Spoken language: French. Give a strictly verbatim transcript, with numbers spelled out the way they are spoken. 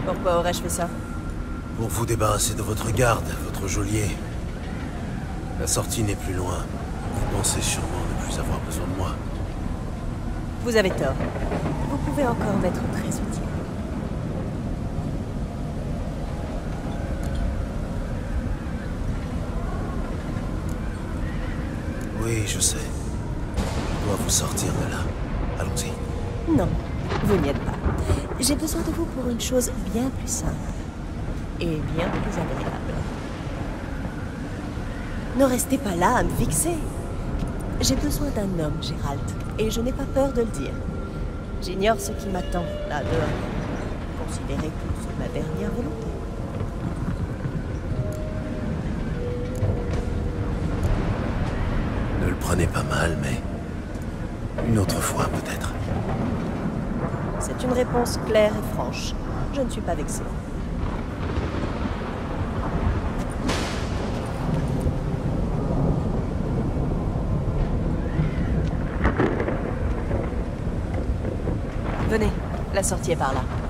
Pourquoi aurais-je fait ça? Pour vous débarrasser de votre garde, votre geôlier. La sortie n'est plus loin. Vous pensez sûrement ne plus avoir besoin de moi. Vous avez tort. Vous pouvez encore m'être très utile. Oui, je sais. Je dois vous sortir de là. Allons-y. Non, vous n'y êtes pas. J'ai besoin de vous pour une chose bien plus simple. Et bien plus agréable. Ne restez pas là à me fixer. J'ai besoin d'un homme, Gérald, et je n'ai pas peur de le dire. J'ignore ce qui m'attend, là, dehors. Considérez que c'est ma dernière volonté. Ne le prenez pas mal, mais... une autre fois, peut-être. C'est une réponse claire et franche. Je ne suis pas vexée. Venez, la sortie est par là.